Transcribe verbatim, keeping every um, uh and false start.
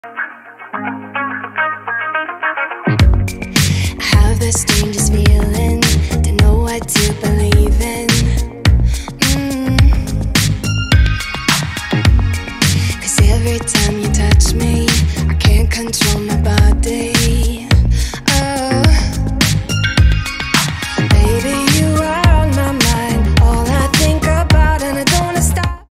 I have the strangest feeling, don't know what to believe in. mm. Cause every time you touch me, I can't control my